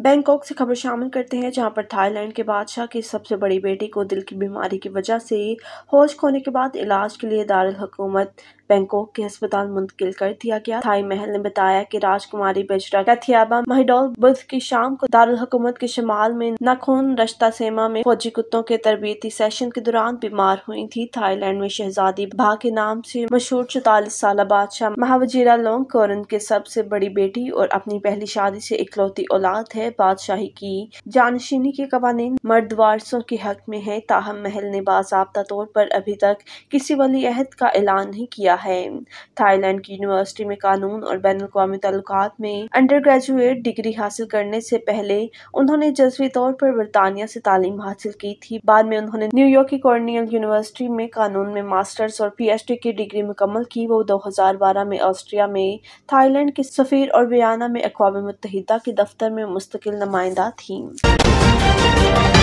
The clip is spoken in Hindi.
बैंकॉक से खबर शामिल करते हैं, जहां पर थाईलैंड के बादशाह की सबसे बड़ी बेटी को दिल की बीमारी की वजह से होश खोने के बाद इलाज के लिए दारुल हुकूमत बैंकॉक के अस्पताल मुंतकिल कर दिया गया। थाई महल ने बताया कि राजकुमारी बेजरा कैथियाबा महिडोल बुध की शाम को दारुल हुकूमत के शिमाल में नाखून रश्ता सेमा में फौजी कुत्तों के तरबियती सेशन के दौरान बीमार हुई थी। थाईलैंड में शहजादी भा के नाम से मशहूर 44 साल बादशाह महावजीरालोंगकोरन के सबसे बड़ी बेटी और अपनी पहली शादी से इकलौती औलाद है। बादशाही की जानशीनी के कवानीन मर्द वारिसों के हक में है, ताहम महल ने बाज़ाब्ता तौर पर अभी तक किसी वली अहद का ऐलान नहीं किया है। थाईलैंड की यूनिवर्सिटी में कानून और बैनुल-अक़वामी ताल्लुकात में अंडर ग्रेजुएट डिग्री हासिल करने से पहले उन्होंने जज़वी तौर पर बरतानिया से तालीम हासिल की थी। बाद में उन्होंने न्यूयॉर्क की कॉर्नियल यूनिवर्सिटी में कानून में मास्टर्स और PhD की डिग्री मुकम्मल की। वो 2012 में ऑस्ट्रिया में थाईलैंड के सफीर और वियना में अक़वाम मुत्तहिदा के दफ्तर में मुस्तकिल नुमाइंदा थीं।